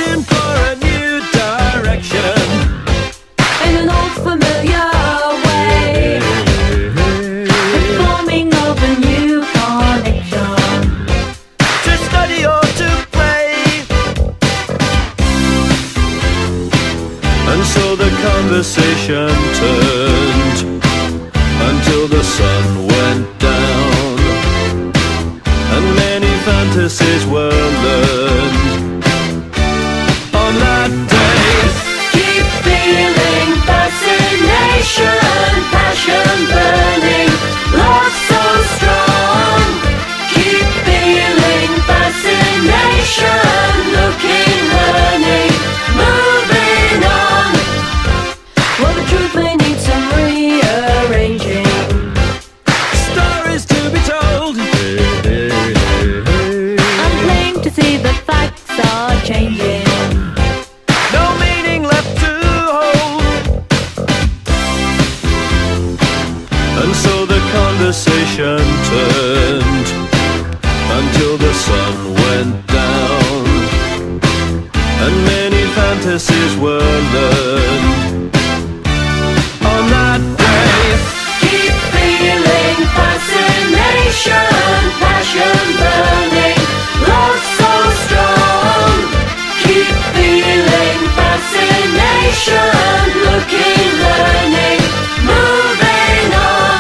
searching for a new direction in an old familiar way, the forming of a new connection, to study or to play. And so the conversation turned until the sun went down, and many fantasies were learned on that day. keep feeling fascination, passion burning, love so strong. Keep feeling fascination, looking, learning, moving on. Well, the truth may need some rearranging, Stories to be told, I'm plain to see that facts are changing. no meaning left to hold. And so the conversation turned until the sun went down, and many fantasies were learned on that day. Keep feeling fascination, passion burning, love so strong. Keep feeling fascination, looking, learning, moving on.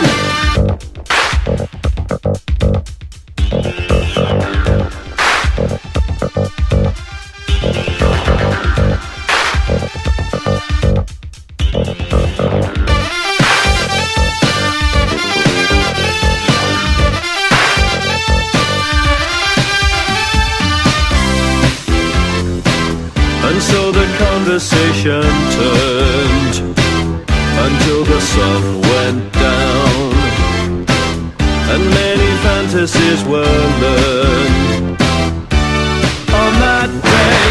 And so the conversation turned until the sun went down, and many fantasies were learned on that day.